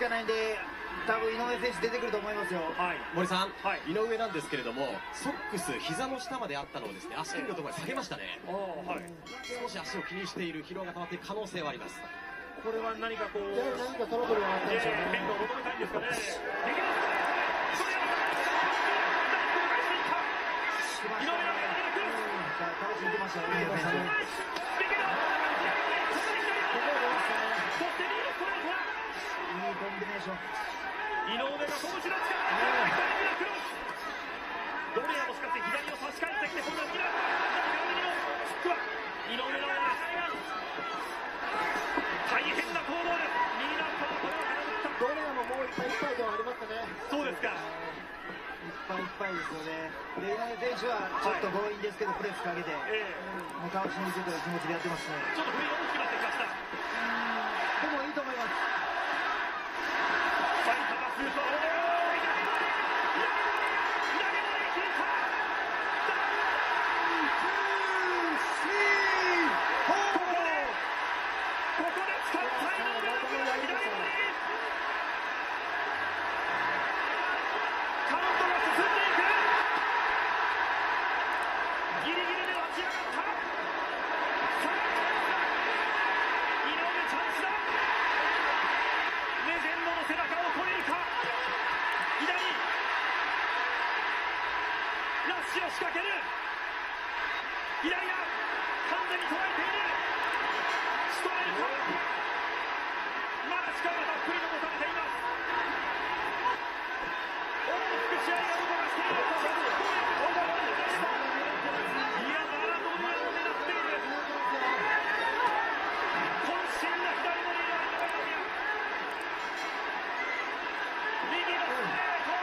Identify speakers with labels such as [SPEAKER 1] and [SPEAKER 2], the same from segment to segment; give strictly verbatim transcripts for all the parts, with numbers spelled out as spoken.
[SPEAKER 1] かないんで、多分井上選手出てくると思いますよ。
[SPEAKER 2] はい、
[SPEAKER 3] 森さん、
[SPEAKER 2] はい、
[SPEAKER 3] 井上なんですけれども、ソックス膝の下まであったのをですね、足首のところに下げましたね。
[SPEAKER 2] はい、
[SPEAKER 3] 少し足を気にしている、疲労が溜まっている可能性はあります。
[SPEAKER 2] これは何かこう、
[SPEAKER 1] 何かトラブルがあったんでしょうね。
[SPEAKER 2] 変化を求めたいんですかね。できますかね。井上の目が出てくる。
[SPEAKER 1] 楽しんでましたよね。
[SPEAKER 2] できる。そしてリードストレート。
[SPEAKER 1] いいコンビネーション。
[SPEAKER 2] 井上が拳の力で左にクロス。ドネアもしかして左を差し替えてきて、今度は右の右のフックは井上の大変な攻防です。右のこれは空振った。
[SPEAKER 1] ドネアももういっぱいいっぱいではありますかね。
[SPEAKER 2] そうですか。
[SPEAKER 1] いっぱいいっぱいですよね。で、井上選手はちょっと強引ですけど、プレスかけて、えー、もう倒しにいくという気持ちでやってますね。
[SPEAKER 2] ちょっと振りが大きくなってきました。
[SPEAKER 1] でもいいと思います。
[SPEAKER 2] 埼玉スーパーオール。仕掛ける。左が完全に捉えている。仕留めるか。まだ力がたっぷり残されています。大きく試合が動かしている。いや、マラドーナを狙っている。渾身の左のリーダーの右のストレート。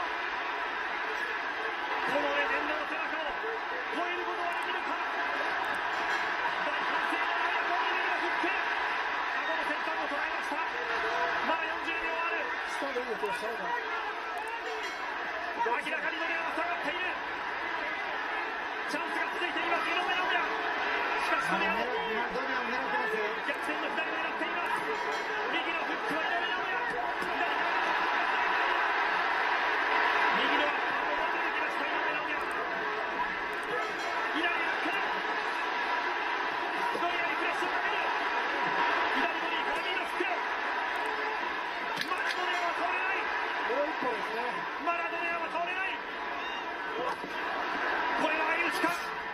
[SPEAKER 2] このレジェンドの背中を超えることはできるか。大歓声の中、この指を振って顎の先端を捉えました。まだよんじゅうびょうある。明らかにドネアは下がっている。チャンスが続いています。井上尚弥。しかしドネアも逆転の左を狙っています。右のフックは井上尚弥。右のマラドーナは倒れない。これは相打ちか。